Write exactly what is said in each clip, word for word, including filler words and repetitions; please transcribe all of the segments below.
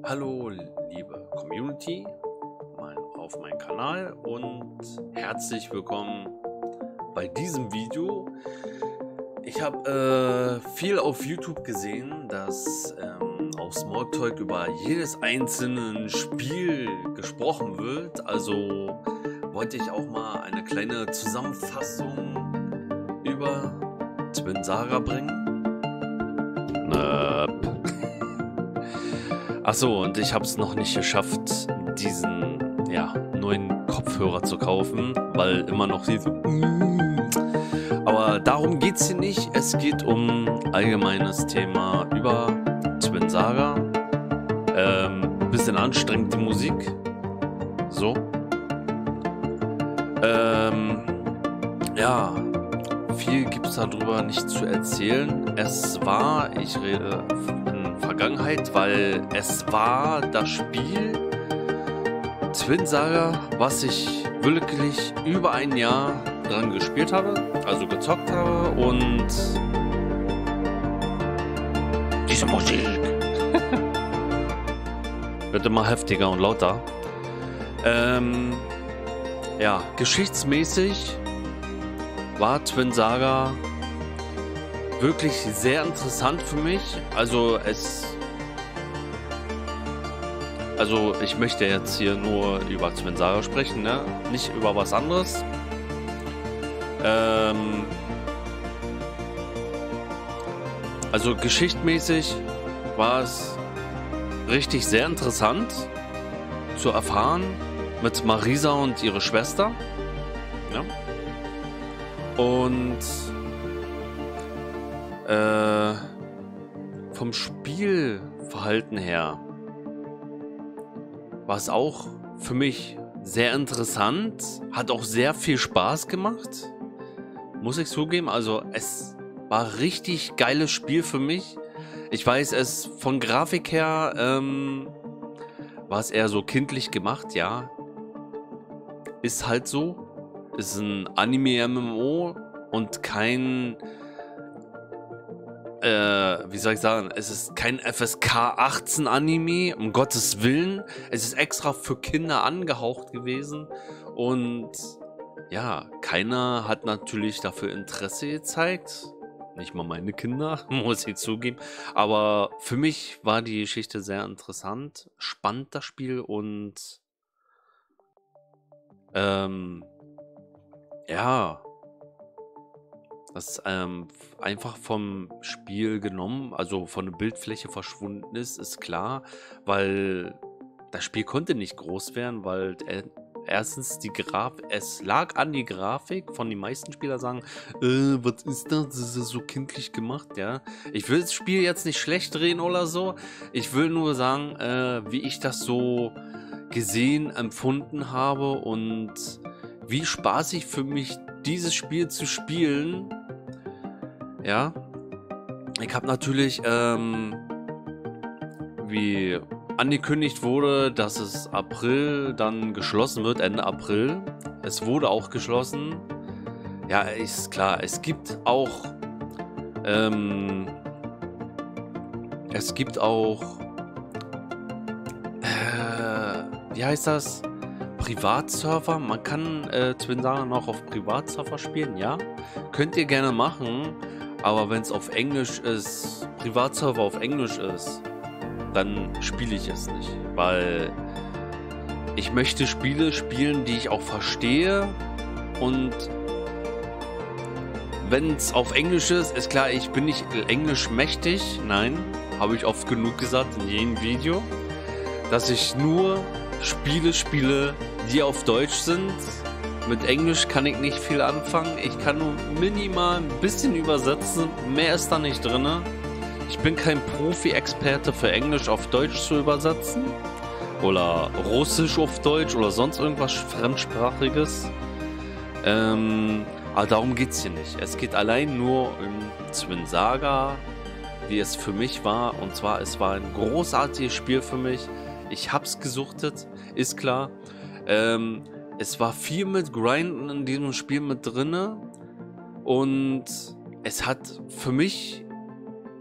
Hallo liebe Community mein, auf meinem Kanal und herzlich willkommen bei diesem Video. Ich habe äh, viel auf YouTube gesehen, dass ähm, auf Smalltalk über jedes einzelne Spiel gesprochen wird. Also wollte ich auch mal eine kleine Zusammenfassung über Twin Saga bringen. Nöp. Achso, und ich habe es noch nicht geschafft, diesen ja, neuen Kopfhörer zu kaufen, weil immer noch diese... Aber darum geht es hier nicht. Es geht um allgemeines Thema über Twin Saga. Ähm, bisschen anstrengend die Musik. So. Ähm, ja, viel gibt es darüber nicht zu erzählen. Es war, ich rede in Vergangenheit, weil es war das Spiel Twin Saga, was ich wirklich über ein Jahr dran gespielt habe, also gezockt habe, und diese Musik wird immer heftiger und lauter. Ähm, ja, geschichtsmäßig war Twin Saga wirklich sehr interessant für mich. Also es... Also ich möchte jetzt hier nur über Twin Saga sprechen, ne? Nicht über was anderes. Ähm... Also geschichtmäßig war es richtig sehr interessant zu erfahren mit Marisa und ihre Schwester. Ja. Und äh, vom Spielverhalten her war es auch für mich sehr interessant, hat auch sehr viel Spaß gemacht, muss ich zugeben. Also es war richtig geiles Spiel für mich. Ich weiß, es von Grafik her ähm, war es eher so kindlich gemacht, ja. Ist halt so. Ist ein Anime-M M O und kein, äh, wie soll ich sagen, es ist kein F S K achtzehn Anime, um Gottes Willen. Es ist extra für Kinder angehaucht gewesen und ja, keiner hat natürlich dafür Interesse gezeigt. Nicht mal meine Kinder, muss ich zugeben. Aber für mich war die Geschichte sehr interessant, spannend das Spiel und ähm, ja, das ähm, einfach vom Spiel genommen, also von der Bildfläche verschwunden ist, ist klar, weil das Spiel konnte nicht groß werden, weil äh, erstens die Grafik, es lag an die Grafik, von den meisten Spielern sagen, äh, was ist das, das ist so kindlich gemacht, ja. Ich will das Spiel jetzt nicht schlecht drehen oder so, ich will nur sagen, äh, wie ich das so gesehen, empfunden habe und wie spaßig für mich dieses Spiel zu spielen. Ja, ich habe natürlich, ähm, wie angekündigt wurde, dass es April dann geschlossen wird, Ende April. Es wurde auch geschlossen. Ja, ist klar, es gibt auch, ähm, es gibt auch, äh, wie heißt das? Privatserver. Man kann äh, Twin Saga noch auf Privatserver spielen, ja. Könnt ihr gerne machen, aber wenn es auf Englisch ist, Privatserver auf Englisch ist, dann spiele ich es nicht, weil ich möchte Spiele spielen, die ich auch verstehe, und wenn es auf Englisch ist, ist klar, ich bin nicht Englisch mächtig, nein, habe ich oft genug gesagt in jedem Video, dass ich nur Spiele spiele, die auf Deutsch sind. Mit Englisch kann ich nicht viel anfangen. Ich kann nur minimal ein bisschen übersetzen. Mehr ist da nicht drin. Ich bin kein Profi-Experte für Englisch auf Deutsch zu übersetzen. Oder Russisch auf Deutsch oder sonst irgendwas Fremdsprachiges. Ähm, aber darum geht es hier nicht. Es geht allein nur um Twin Saga, wie es für mich war. Und zwar, es war ein großartiges Spiel für mich. Ich hab's gesuchtet, ist klar. Ähm, es war viel mit Grinden in diesem Spiel mit drinne und es hat für mich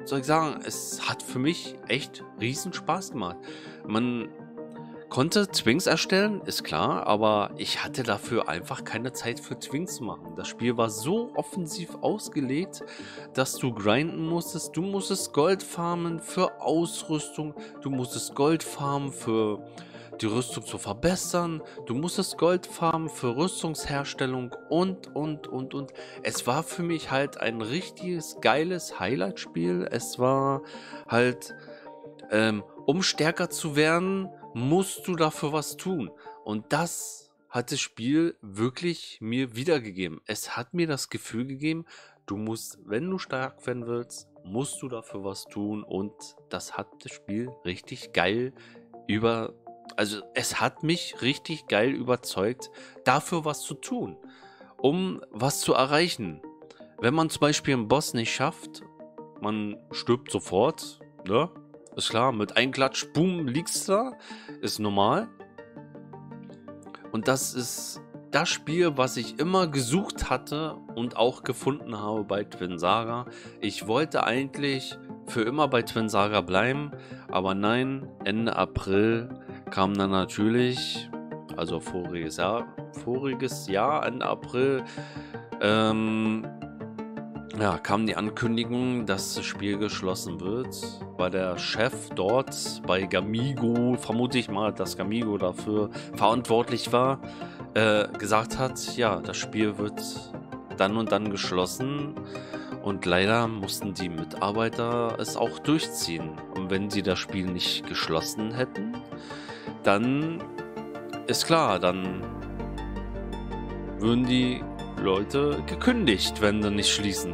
soll ich sagen, es hat für mich echt riesen Spaß gemacht. Man konnte Twinks erstellen, ist klar, aber ich hatte dafür einfach keine Zeit für Twinks zu machen. Das Spiel war so offensiv ausgelegt, dass du grinden musstest. Du musstest Gold farmen für Ausrüstung, du musstest Gold farmen für die Rüstung zu verbessern, du musstest Gold farmen für Rüstungsherstellung und, und, und, und. Es war für mich halt ein richtiges, geiles Highlight-Spiel. Es war halt, ähm, um stärker zu werden, musst du dafür was tun. Und das hat das Spiel wirklich mir wiedergegeben. Es hat mir das Gefühl gegeben, du musst, wenn du stark werden willst, musst du dafür was tun. Und das hat das Spiel richtig geil über... Also es hat mich richtig geil überzeugt, dafür was zu tun, um was zu erreichen. Wenn man zum Beispiel einen Boss nicht schafft, man stirbt sofort, ne? Ist klar, mit einem Klatsch, boom, liegst du da, ist normal. Und das ist das Spiel, was ich immer gesucht hatte und auch gefunden habe bei Twinsaga. Ich wollte eigentlich für immer bei Twinsaga bleiben, aber nein, Ende April kam dann natürlich, also voriges Jahr, voriges Jahr, Ende April, ähm, ja, kam die Ankündigung, dass das Spiel geschlossen wird, weil der Chef dort bei Gamigo, vermute ich mal, dass Gamigo dafür verantwortlich war, äh, gesagt hat, ja, das Spiel wird dann und dann geschlossen und leider mussten die Mitarbeiter es auch durchziehen. Und wenn sie das Spiel nicht geschlossen hätten, dann ist klar, dann würden die Leute gekündigt, wenn sie nicht schließen.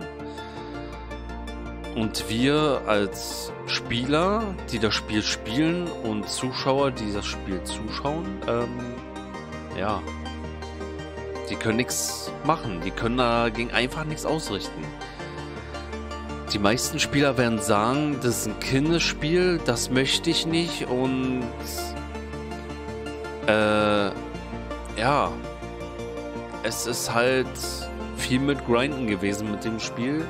Und wir als Spieler, die das Spiel spielen und Zuschauer, die das Spiel zuschauen, ähm, ja, die können nichts machen. Die können dagegen einfach nichts ausrichten. Die meisten Spieler werden sagen, das ist ein Kinderspiel, das möchte ich nicht und äh, ja, es ist halt viel mit Grinden gewesen mit dem Spiel.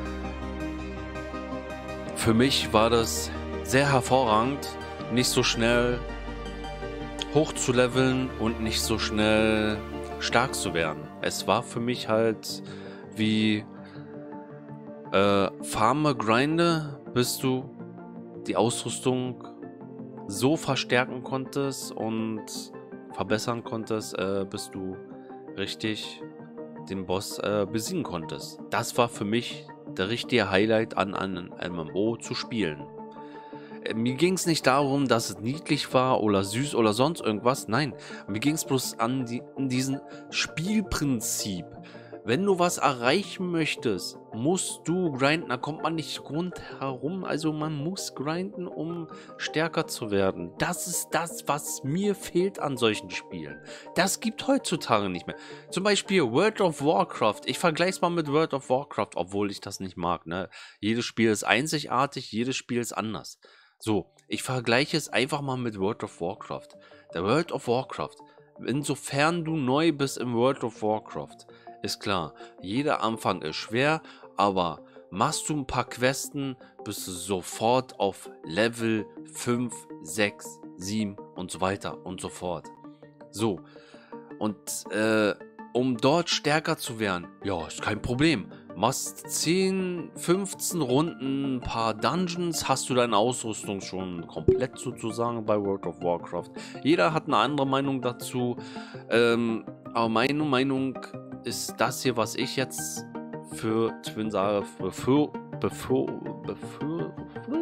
Für mich war das sehr hervorragend, nicht so schnell hoch zu leveln und nicht so schnell stark zu werden. Es war für mich halt wie äh, Farme, Grinde, bis du die Ausrüstung so verstärken konntest und verbessern konntest, äh, bis du richtig den Boss äh, besiegen konntest. Das war für mich der richtige Highlight an einem M M O zu spielen. Äh, mir ging es nicht darum, dass es niedlich war oder süß oder sonst irgendwas. Nein, mir ging es bloß an die, an diesen Spielprinzip. Wenn du was erreichen möchtest, musst du grinden. Da kommt man nicht rundherum. Also man muss grinden, um stärker zu werden. Das ist das, was mir fehlt an solchen Spielen. Das gibt heutzutage nicht mehr. Zum Beispiel World of Warcraft. Ich vergleiche es mal mit World of Warcraft, obwohl ich das nicht mag. Ne? Jedes Spiel ist einzigartig, jedes Spiel ist anders. So, ich vergleiche es einfach mal mit World of Warcraft. Der World of Warcraft. Insofern du neu bist im World of Warcraft, ist klar, jeder Anfang ist schwer, aber machst du ein paar Questen, bist du sofort auf Level fünf, sechs, sieben und so weiter und so fort. So, und äh, um dort stärker zu werden, ja, ist kein Problem. Machst zehn, fünfzehn Runden, ein paar Dungeons, hast du deine Ausrüstung schon komplett sozusagen bei World of Warcraft. Jeder hat eine andere Meinung dazu, ähm, aber meine Meinung ist das hier, was ich jetzt für Twinsaga befür, befür, befür,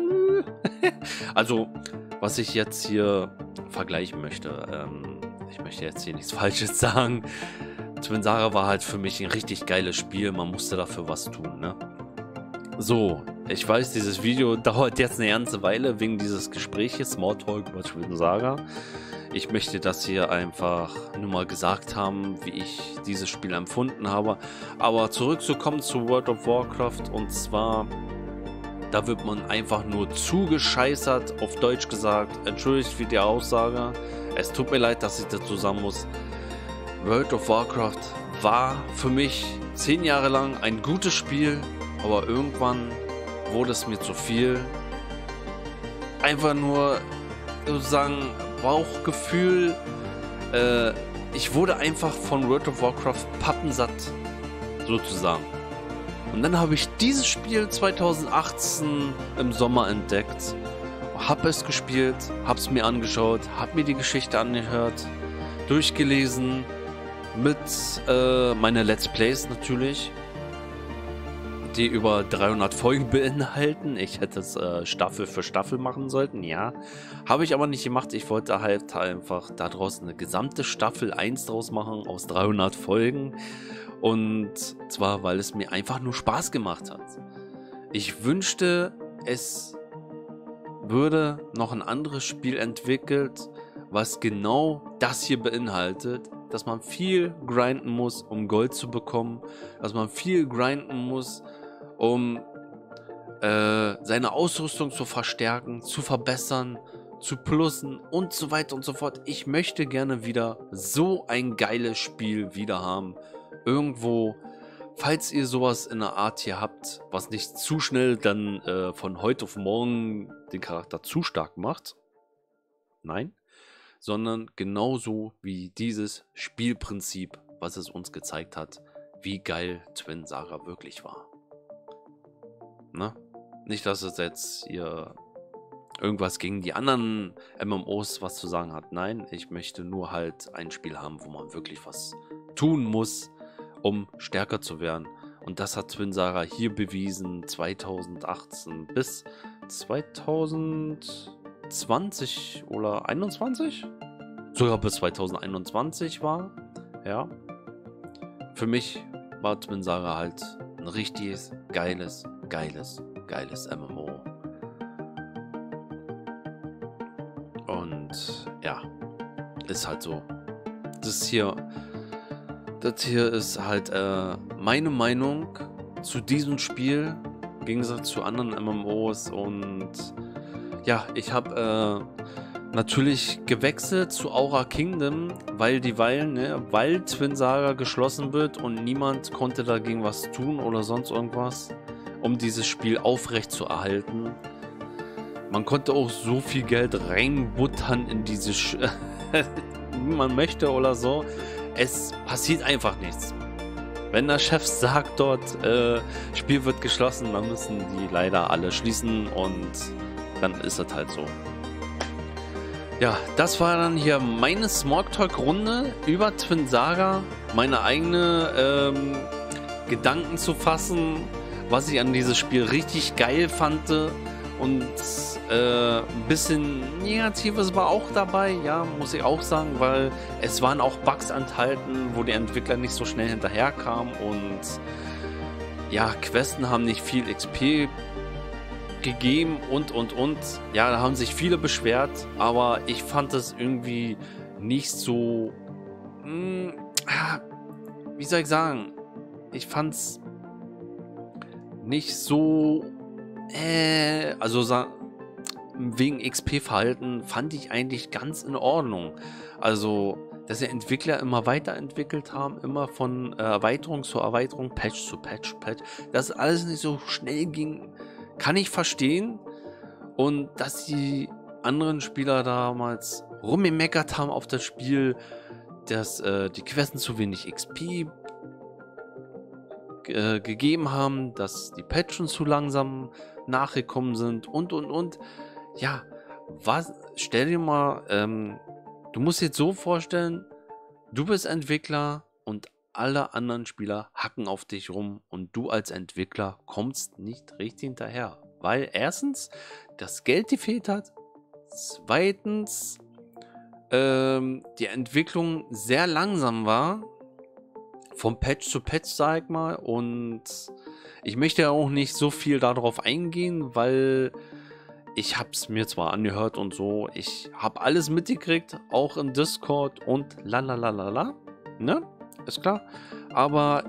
also was ich jetzt hier vergleichen möchte. Ähm, ich möchte jetzt hier nichts Falsches sagen. Twinsaga war halt für mich ein richtig geiles Spiel, man musste dafür was tun, ne? So, ich weiß, dieses Video dauert jetzt eine ganze Weile wegen dieses Gespräches, Smalltalk über Twinsaga. Ich möchte das hier einfach nur mal gesagt haben, wie ich dieses Spiel empfunden habe. Aber zurückzukommen zu World of Warcraft, und zwar, da wird man einfach nur zugescheißert, auf Deutsch gesagt. Entschuldigt für die Aussage, es tut mir leid, dass ich dazu sagen muss. World of Warcraft war für mich zehn Jahre lang ein gutes Spiel, aber irgendwann wurde es mir zu viel. Einfach nur, sozusagen, Bauchgefühl. Äh, ich wurde einfach von World of Warcraft pappensatt, sozusagen. Und dann habe ich dieses Spiel zweitausendachtzehn im Sommer entdeckt, habe es gespielt, habe es mir angeschaut, habe mir die Geschichte angehört, durchgelesen, mit äh, meine Let's Plays natürlich, die über dreihundert Folgen beinhalten. Ich hätte es äh, Staffel für Staffel machen sollten, ja. Habe ich aber nicht gemacht. Ich wollte halt einfach daraus eine gesamte Staffel eins draus machen aus dreihundert Folgen. Und zwar, weil es mir einfach nur Spaß gemacht hat. Ich wünschte, es würde noch ein anderes Spiel entwickelt, was genau das hier beinhaltet, dass man viel grinden muss, um Gold zu bekommen, dass man viel grinden muss, um äh, seine Ausrüstung zu verstärken, zu verbessern, zu plussen und so weiter und so fort. Ich möchte gerne wieder so ein geiles Spiel wieder haben. Irgendwo, falls ihr sowas in der Art hier habt, was nicht zu schnell dann äh, von heute auf morgen den Charakter zu stark macht. Nein. Sondern genauso wie dieses Spielprinzip, was es uns gezeigt hat, wie geil Twin Saga wirklich war. Ne? Nicht, dass es jetzt hier irgendwas gegen die anderen M M Os was zu sagen hat. Nein, ich möchte nur halt ein Spiel haben, wo man wirklich was tun muss, um stärker zu werden. Und das hat Twin Saga hier bewiesen, zweitausendachtzehn bis zweitausendzwanzig oder einundzwanzig? Sogar bis zweitausendeinundzwanzig war, ja. Für mich war Twin Saga halt ein richtiges, geiles, geiles, geiles M M O. Und ja, ist halt so. Das hier, das hier ist halt äh, meine Meinung zu diesem Spiel, im Gegensatz zu anderen M M Os. Und ja, ich habe äh, natürlich gewechselt zu Aura Kingdom, weil die Weilen, ne, weil Twin Saga geschlossen wird und niemand konnte dagegen was tun oder sonst irgendwas, um dieses Spiel aufrecht zu erhalten. Man konnte auch so viel Geld reinbuttern in diese Sch wie man möchte oder so. Es passiert einfach nichts. Wenn der Chef sagt dort, äh, Spiel wird geschlossen, dann müssen die leider alle schließen und dann ist das halt so. Ja, das war dann hier meine Smalltalk-Runde über Twin Saga. Meine eigene ähm, Gedanken zu fassen, was ich an dieses Spiel richtig geil fand. Und äh, ein bisschen Negatives war auch dabei, ja, muss ich auch sagen, weil es waren auch Bugs enthalten, wo die Entwickler nicht so schnell hinterherkamen und ja, Questen haben nicht viel X P gegeben und und und. Ja, da haben sich viele beschwert, aber ich fand es irgendwie nicht so, mh, wie soll ich sagen, ich fand es nicht so, äh, also wegen X P-Verhalten fand ich eigentlich ganz in Ordnung. Also, dass die Entwickler immer weiterentwickelt haben, immer von Erweiterung zu Erweiterung, Patch zu Patch, Patch, dass alles nicht so schnell ging, kann ich verstehen. Und dass die anderen Spieler damals rumgemeckert haben auf das Spiel, dass äh, die Questen zu wenig X P äh, gegeben haben, dass die Patches zu langsam nachgekommen sind und und und. Ja, was, stell dir mal, ähm, du musst jetzt so vorstellen, du bist Entwickler und alle anderen Spieler hacken auf dich rum und du als Entwickler kommst nicht richtig hinterher, weil erstens das Geld gefehlt hat, zweitens ähm, die Entwicklung sehr langsam war, vom Patch zu Patch, sag ich mal, und ich möchte ja auch nicht so viel darauf eingehen, weil ich habe es mir zwar angehört und so, ich habe alles mitgekriegt, auch im Discord und lalalala, ne? Ist klar. Aber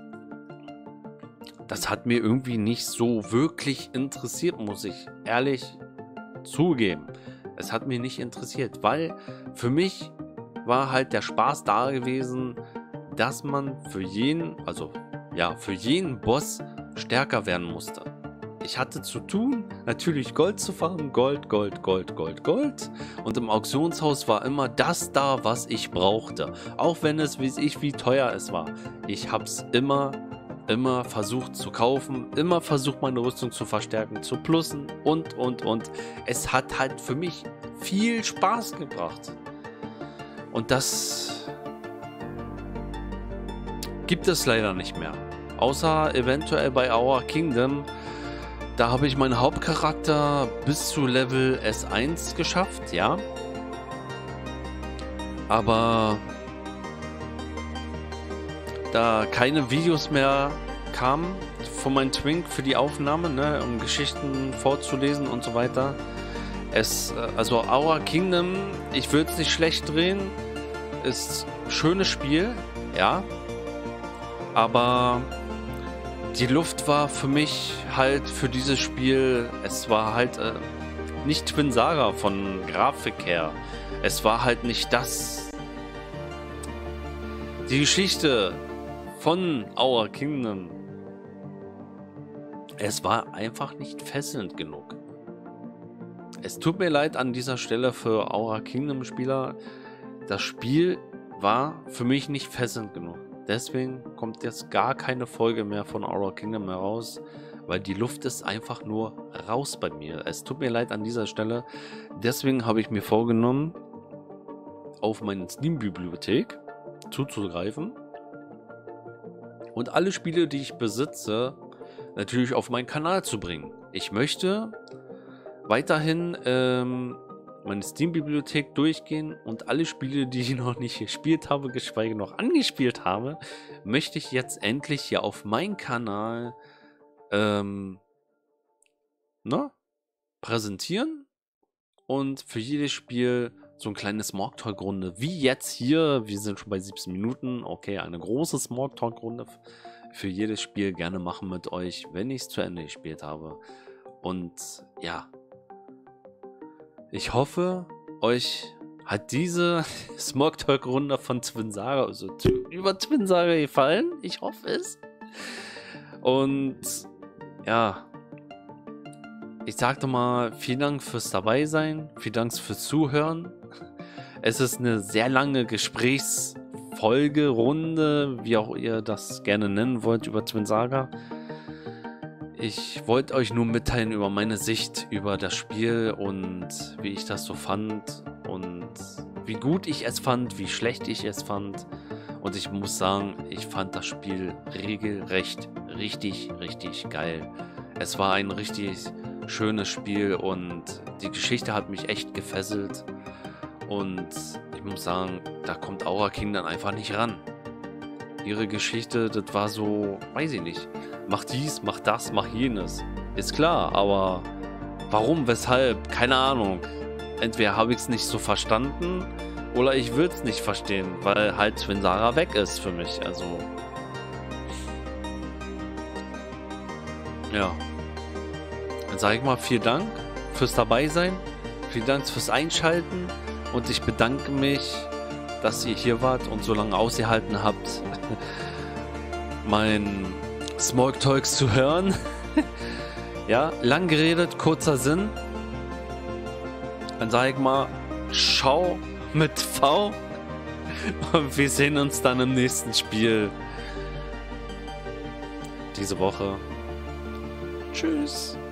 das hat mir irgendwie nicht so wirklich interessiert, muss ich ehrlich zugeben. Es hat mich nicht interessiert, weil für mich war halt der Spaß da gewesen, dass man für jeden, also ja, für jeden Boss stärker werden musste. Ich hatte zu tun, natürlich Gold zu farmen. Gold, Gold, Gold, Gold, Gold. Und im Auktionshaus war immer das da, was ich brauchte. Auch wenn es, wie ich, wie teuer es war. Ich habe es immer, immer versucht zu kaufen. Immer versucht, meine Rüstung zu verstärken, zu plussen und, und, und. Es hat halt für mich viel Spaß gebracht. Und das gibt es leider nicht mehr. Außer eventuell bei Our Kingdom. Da habe ich meinen Hauptcharakter bis zu Level S eins geschafft, ja. Aber da keine Videos mehr kamen von meinem Twink für die Aufnahme, ne, um Geschichten vorzulesen und so weiter. Es, also Our Kingdom, ich würde es nicht schlecht drehen, ist ein schönes Spiel, ja. Aber die Luft war für mich halt für dieses Spiel, es war halt äh, nicht Twin Saga von Grafik her. Es war halt nicht das. Die Geschichte von Our Kingdom. Es war einfach nicht fesselnd genug. Es tut mir leid an dieser Stelle für Our Kingdom Spieler. Das Spiel war für mich nicht fesselnd genug. Deswegen kommt jetzt gar keine Folge mehr von Our Kingdom heraus, weil die Luft ist einfach nur raus bei mir. Es tut mir leid an dieser Stelle. Deswegen habe ich mir vorgenommen, auf meine Steam-Bibliothek zuzugreifen und alle Spiele, die ich besitze, natürlich auf meinen Kanal zu bringen. Ich möchte weiterhin ähm, meine Steam-Bibliothek durchgehen und alle Spiele, die ich noch nicht gespielt habe, geschweige noch angespielt habe, möchte ich jetzt endlich hier auf meinen Kanal ähm, ne, präsentieren und für jedes Spiel so ein kleines Smalltalk-Runde, wie jetzt hier, wir sind schon bei siebzehn Minuten, okay, eine große Smalltalk-Runde für jedes Spiel gerne machen mit euch, wenn ich es zu Ende gespielt habe. Und ja, ich hoffe, euch hat diese Smalltalk-Runde von Twin Saga, also über Twin Saga gefallen. Ich hoffe es. Und ja, ich sag doch mal, vielen Dank fürs Dabeisein, vielen Dank fürs Zuhören. Es ist eine sehr lange Gesprächsfolge, Runde, wie auch ihr das gerne nennen wollt, über Twin Saga. Ich wollte euch nur mitteilen über meine Sicht über das Spiel und wie ich das so fand und wie gut ich es fand, wie schlecht ich es fand. Und ich muss sagen, ich fand das Spiel regelrecht richtig, richtig geil. Es war ein richtig schönes Spiel und die Geschichte hat mich echt gefesselt. Und ich muss sagen, da kommt Our Kingdom einfach nicht ran. Ihre Geschichte, das war so, weiß ich nicht. Mach dies, mach das, mach jenes. Ist klar, aber warum, weshalb? Keine Ahnung. Entweder habe ich es nicht so verstanden oder ich will es nicht verstehen, weil halt Twin Saga weg ist für mich. Also ja. Dann sage ich mal vielen Dank fürs Dabeisein. Vielen Dank fürs Einschalten. Und ich bedanke mich, dass ihr hier wart und so lange ausgehalten habt, mein Smalltalks zu hören. Ja, lang geredet, kurzer Sinn. Dann sage ich mal, schau mit V. Und wir sehen uns dann im nächsten Spiel diese Woche. Tschüss.